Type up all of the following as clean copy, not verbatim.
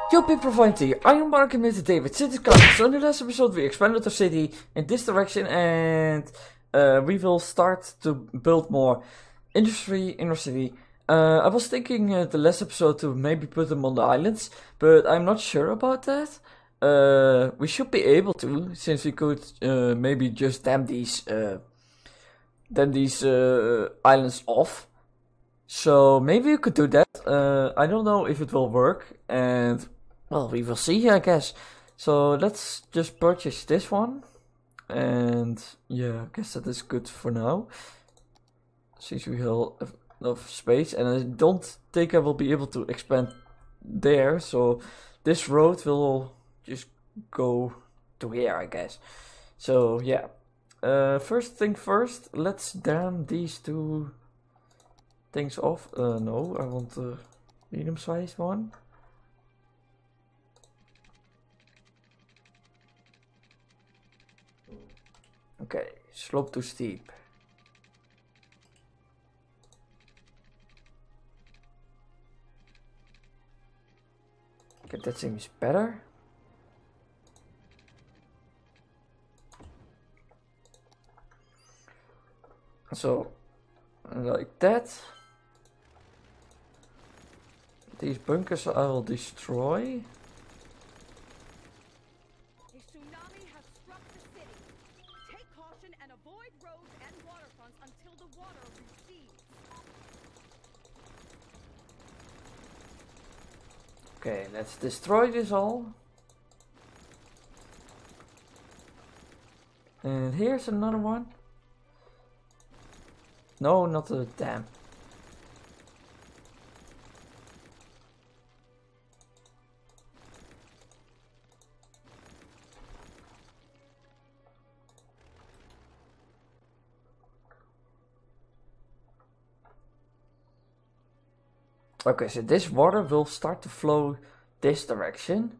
Yo people of IT, I am Mark and today with City Skylines. So in the last episode we expanded our city in this direction and we will start to build more industry in our city. I was thinking the last episode to maybe put them on the islands, but I'm not sure about that. We should be able to, since we could maybe just dam these islands off. So maybe we could do that. I don't know if it will work, and well, we will see, I guess. So let's just purchase this one, and yeah, I guess that is good for now. Since we have enough space, and I don't think I will be able to expand there. So this road will just go to here, I guess. So yeah. First thing first, let's dam these two things off. No, I want the medium sized one. Okay, slope too steep. Okay, that seems better. So, like that. These bunkers I will destroy. A tsunami has struck the city. Take caution and avoid roads and waterfronts until the water recedes. Okay, let's destroy this all. And here's another one. No, not the dam. Okay, so this water will start to flow this direction.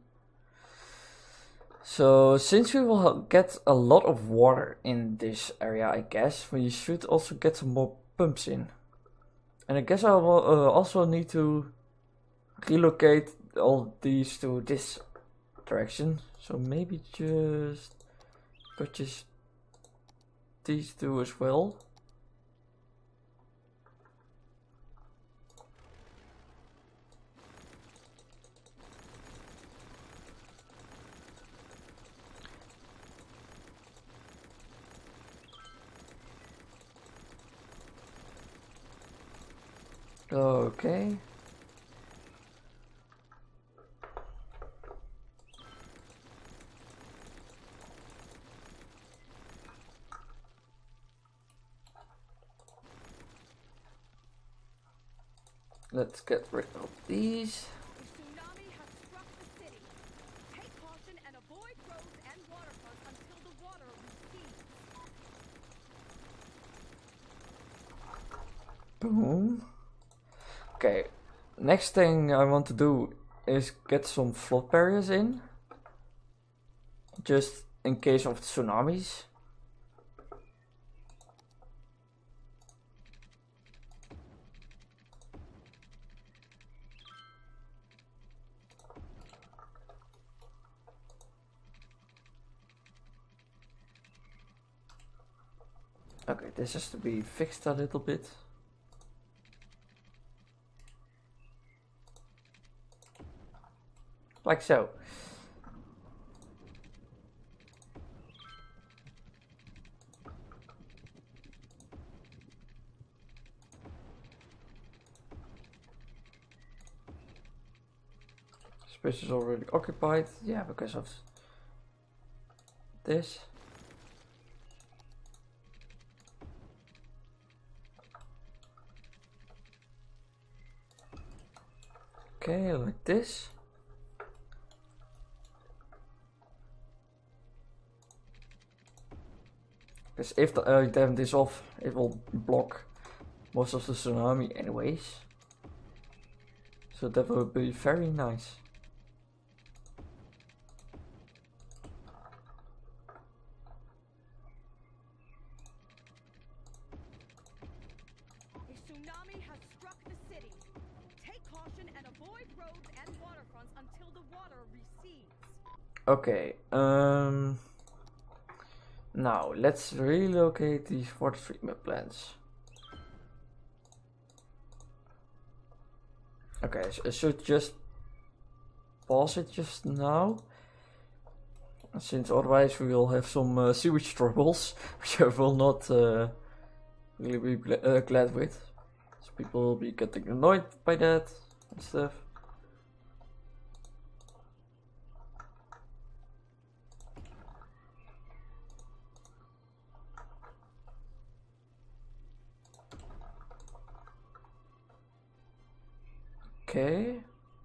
So since we will get a lot of water in this area, I guess, we should also get some more pumps in. And I guess I will also need to relocate all these to this direction. So maybe just purchase these two as well. Okay. Let's get rid of these. A tsunami has struck the city. Take caution and avoid roads and waterfronts until the water recedes. Boom. Okay, next thing I want to do is get some flood barriers in. Just in case of tsunamis. Okay, this has to be fixed a little bit. Like so. Space is already occupied. Yeah, because of this. Okay, like this. Because if I dam this off, it will block most of the tsunami anyways. So that will be very nice. A tsunami has struck the city. Take caution and avoid roads and waterfronts until the water recedes. Okay, now let's relocate these water treatment plants. Okay, so I should just pause it just now, since otherwise we will have some sewage troubles, which I will not really be glad with. So people will be getting annoyed by that and stuff. Okay.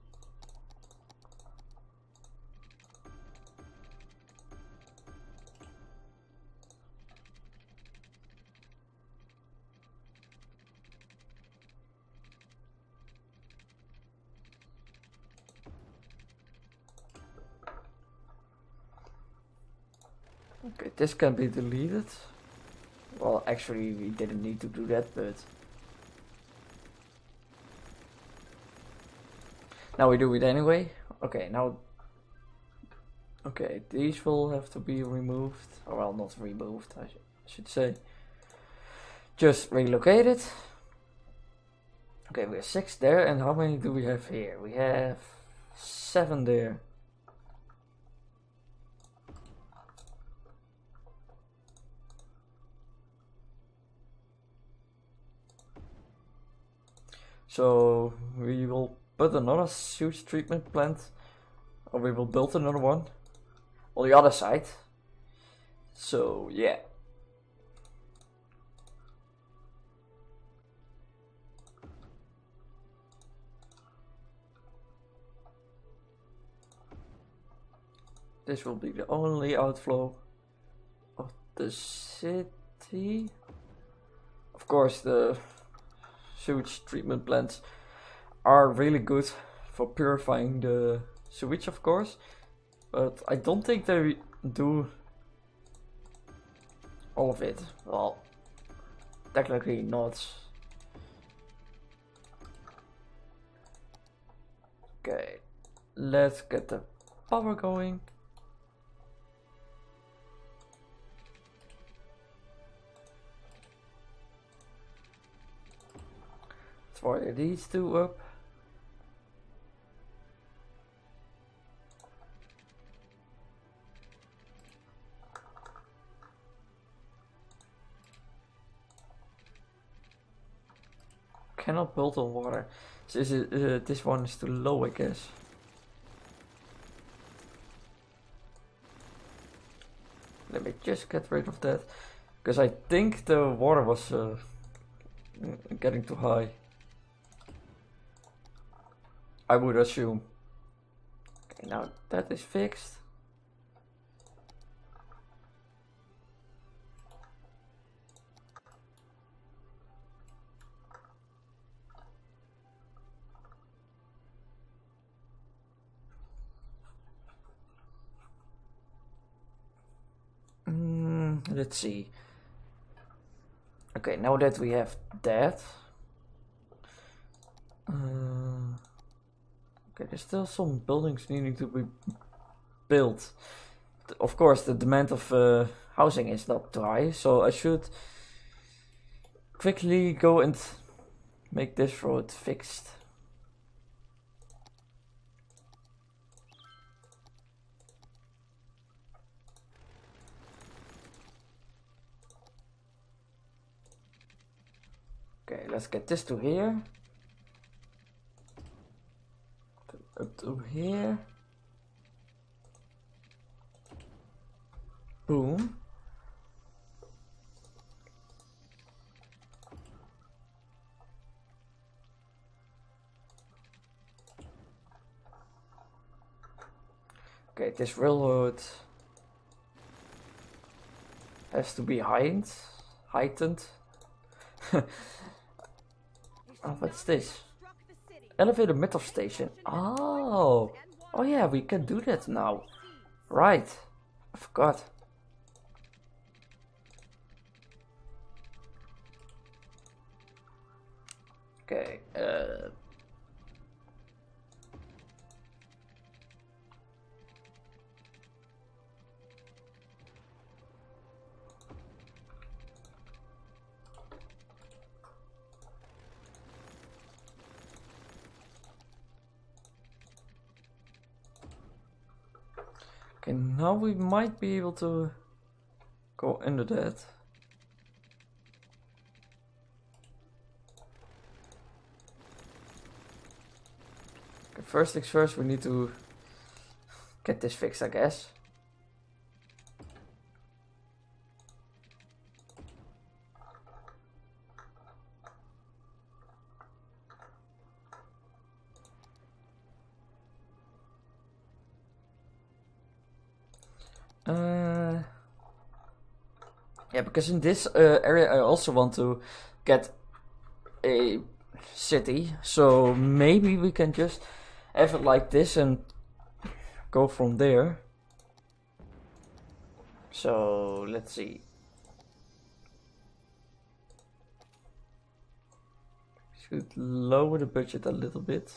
Okay, this can be deleted. Well, actually, we didn't need to do that, but now we do it anyway. Okay, now. Okay, these will have to be removed. Or, well, not removed, I should say. Just relocated. Okay, we have 6 there, and how many do we have here? We have 7 there. So we will put another sewage treatment plant, or we will build another one on the other side. So yeah. This will be the only outflow of the city. Of course, the sewage treatment plants are really good for purifying the sewage, of course, but I don't think they do all of it. Well, technically not. Okay, let's get the power going. Let's fire these 2 up. Cannot build on water. So this one is too low, I guess. Let me just get rid of that, because I think the water was getting too high. I would assume. Okay, now that is fixed. Let's see. Okay, now that we have that. Okay, there's still some buildings needing to be built. Of course, the demand of housing is not too high, so I should quickly go and make this road fixed. Okay, let's get this to here. Up to here. Boom. Okay, this railroad has to be heightened. Oh, what's this? Elevator metal station. Oh, oh yeah, we can do that now. Right, I forgot. Okay, Okay, now we might be able to go into that. Okay, first things first, we need to get this fixed, I guess. Yeah, because in this area I also want to get a city, so maybe we can just have it like this and go from there. So let's see. Should lower the budget a little bit.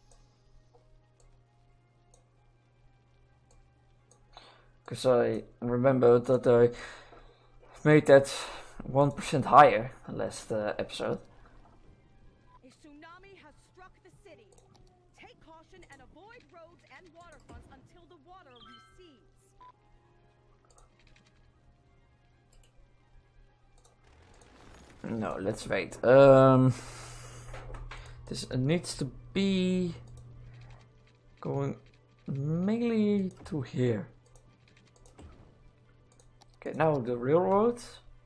Because I remember that I made that 1% higher last episode. A tsunami has struck the city. Take caution and avoid roads and waterfronts until the water recedes. No, let's wait. This needs to be going mainly to here. Okay, now the railroad.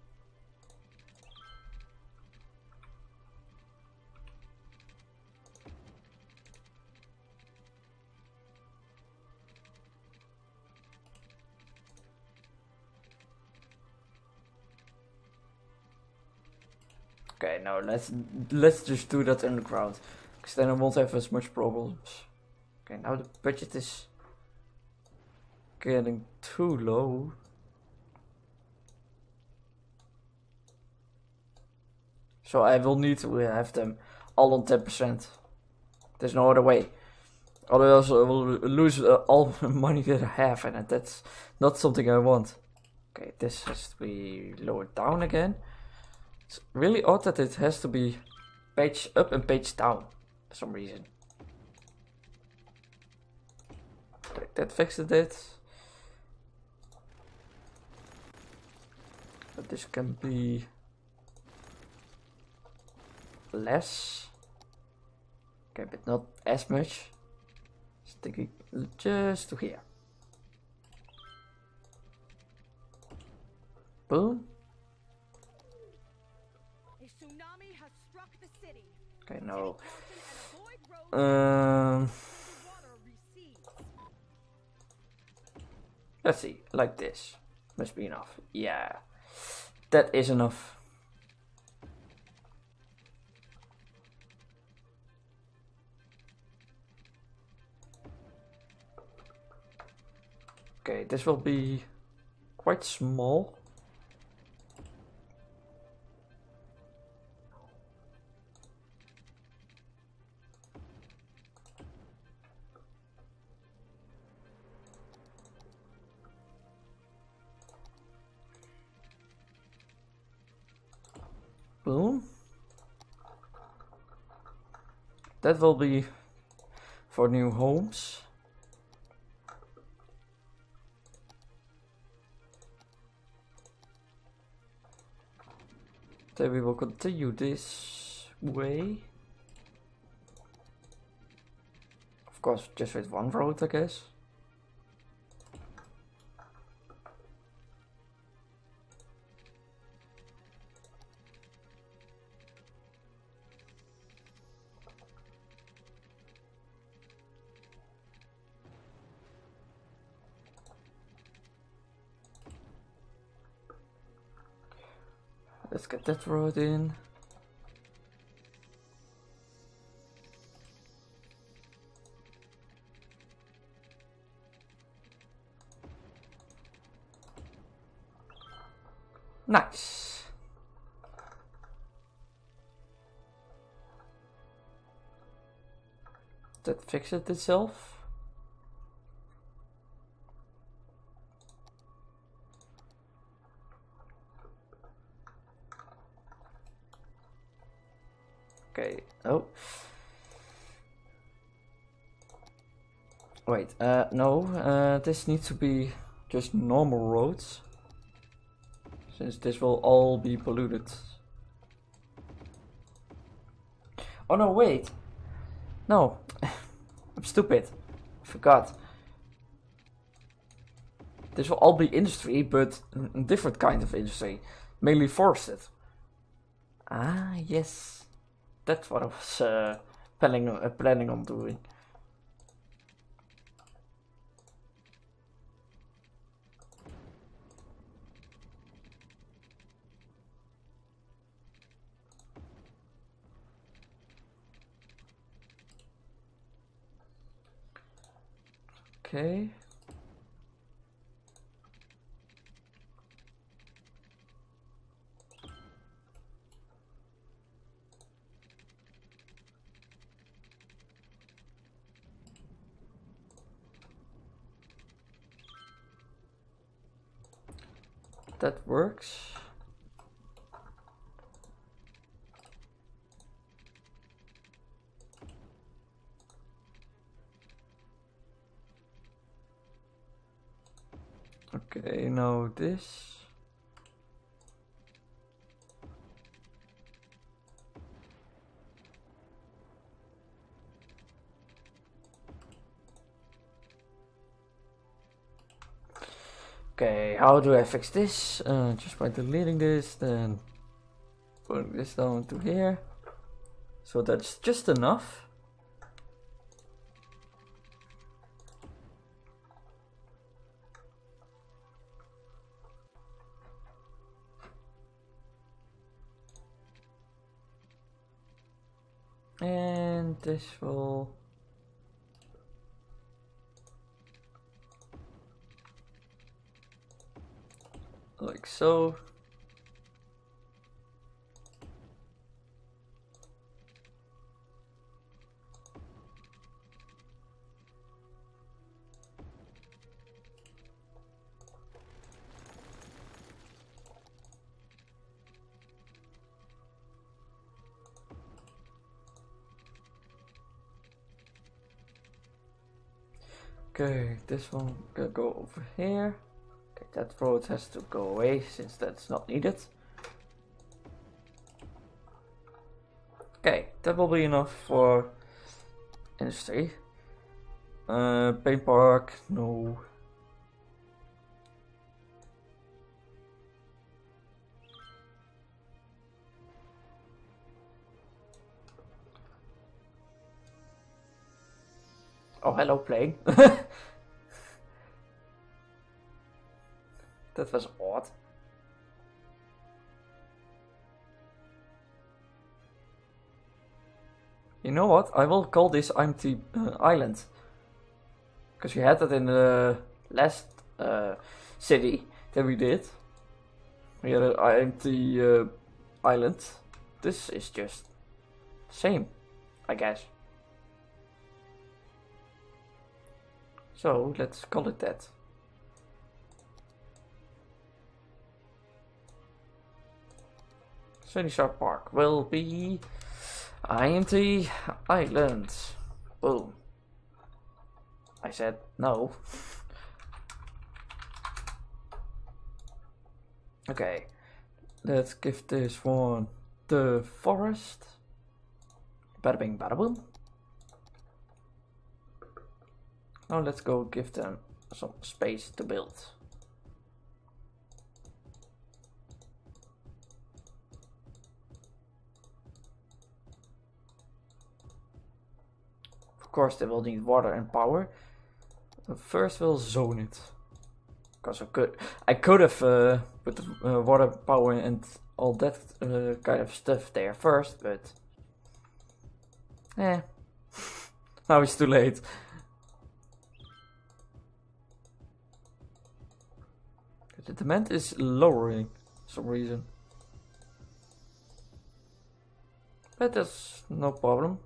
Okay, now let's just do that underground, because then I won't have as much problems. Okay, now the budget is getting too low. So I will need to have them all on 10%. There's no other way. Otherwise I will lose all the money that I have, and that's not something I want. Okay, this has to be lowered down again. It's really odd that it has to be page up and page down for some reason. Okay, that fixed it. But this can be less. Okay, but not as much. Stick it just to here. Boom. A tsunami has struck the city. Okay, no. Take caution and avoid roads until Um, the water recedes. let's see, like this. Must be enough. Yeah, that is enough. Okay, this will be quite small. Boom. That will be for new homes. Then we will continue this way. Of course, just with one road, I guess. Let's get that road in. Nice. That fixed it itself. Okay, oh. Wait, no, this needs to be just normal roads. Since this will all be polluted. Oh no, wait. No, I'm stupid. I forgot. This will all be industry, but a different kind of industry. Mainly forested. Ah, yes. That's what I was planning on doing. Okay. That works. Okay, now this. Okay, how do I fix this? Just by deleting this, then putting this down to here. So that's just enough. And this will... like so. Okay, this one can go over here. Okay, that road has to go away since that's not needed. Okay, that will be enough for industry. Paint park, no. Oh, hello, plane. That was odd. You know what? I will call this empty island. Because we had that in the last city that we did. We had an empty island. This is just same, I guess. So let's call it that. Sunnyside Park will be empty island. Boom. I said no. Okay, let's give this one the forest. Bada bing, bada boom. Now let's go give them some space to build. Of course they will need water and power. But first we'll zone it. Because I could have put the water, power and all that kind of stuff there first, but now it's too late. The demand is lowering for some reason. But that's no problem.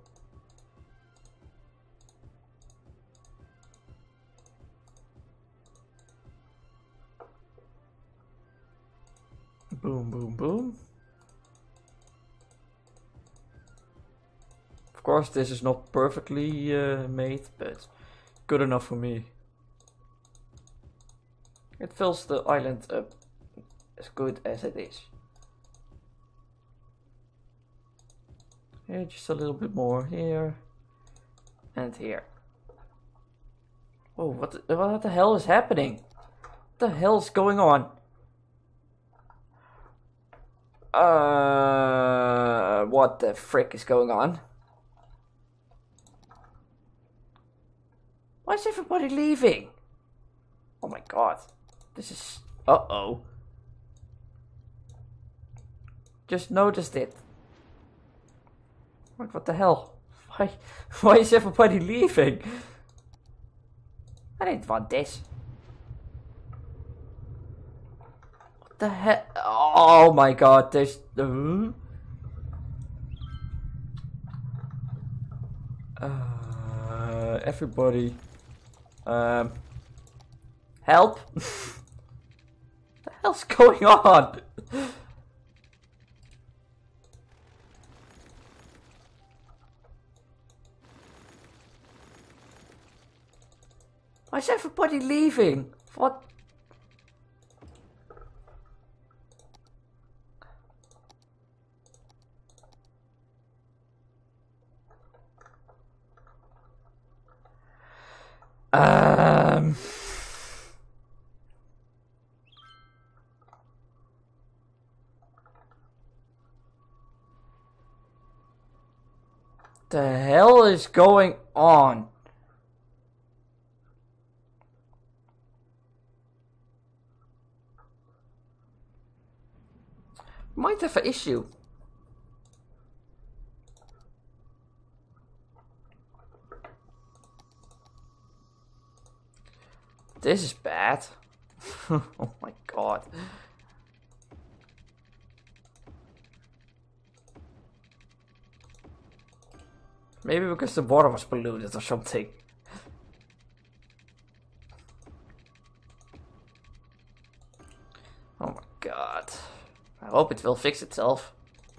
Boom, boom, boom. Of course, this is not perfectly made, but good enough for me. It fills the island up as good as it is. Yeah, just a little bit more here and here. Oh, what the hell is happening? What the hell is going on? What the frick is going on? Why is everybody leaving? Oh my god. This is... Uh-oh. Just noticed it. What the hell? Why is everybody leaving? I didn't want this. What the hell? Oh my god, there's... everybody... help? What the hell's going on? Why is everybody leaving? What? The hell is going on? Might have an issue. This is bad. Oh my god. Maybe because the water was polluted or something. Oh my god. I hope it will fix itself.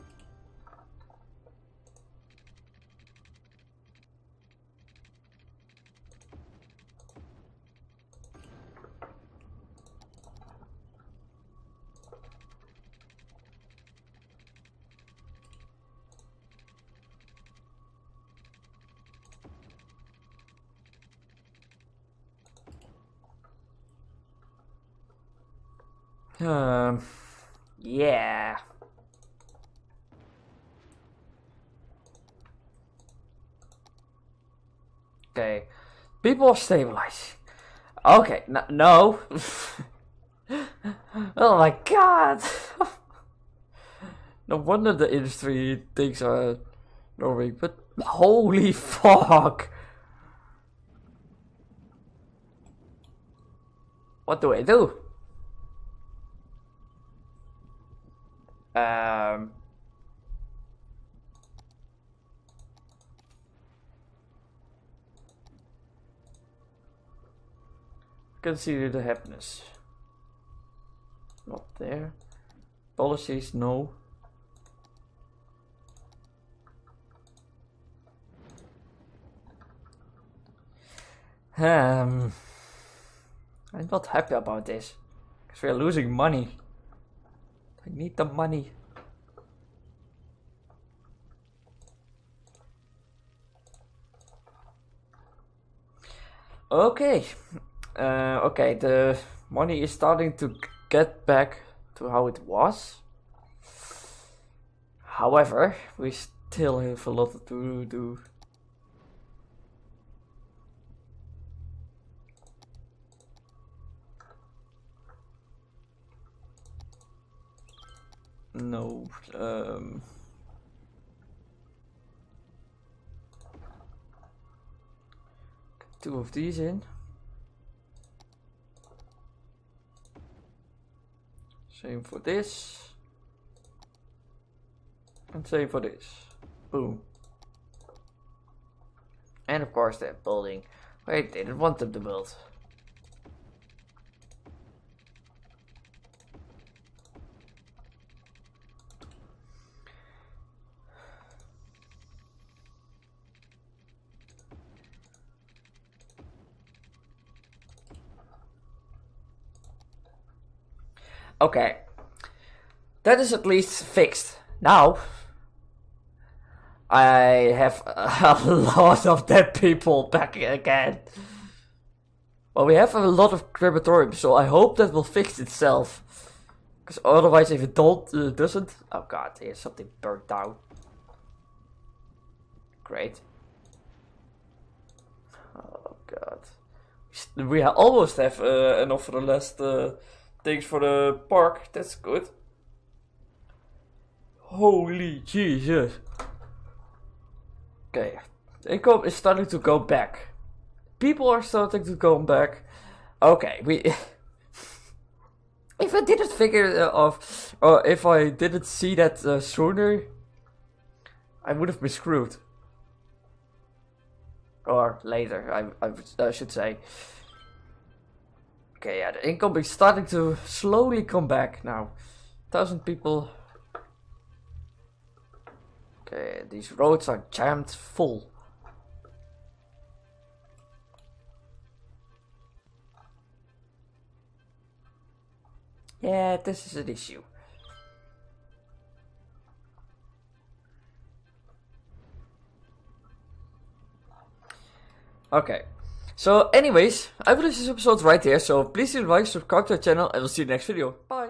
Yeah. Okay. People are stabilizing. Okay, no. Oh my god. No wonder the industry thinks Norway, but holy fuck. What do I do? Consider the happiness. Not there. Policies, no. I'm not happy about this. Because we are losing money. I need the money. Okay. Okay, the money is starting to get back to how it was. However, we still have a lot to do. No, two of these in. Same for this. And same for this. Boom. And of course that building. Wait, they didn't want them to build. Okay. That is at least fixed. Now, I have a lot of dead people back again. Well, we have a lot of crematoriums, so I hope that will fix itself. Because otherwise, if it doesn't... Oh god, here's something burnt down. Great. Oh god. We almost have enough for the last things for the park. That's good. Holy Jesus. Okay. Income is starting to go back. People are starting to come back. Okay, if I didn't figure off, or if I didn't see that sooner, I would have been screwed. Or later, I should say. Okay, yeah, the income is starting to slowly come back now. 1,000 people. Okay, these roads are jammed full. Yeah, this is an issue. Okay. So anyways, I will leave this episode right here, so please leave a like, subscribe to our channel, and we'll see you in the next video. Bye!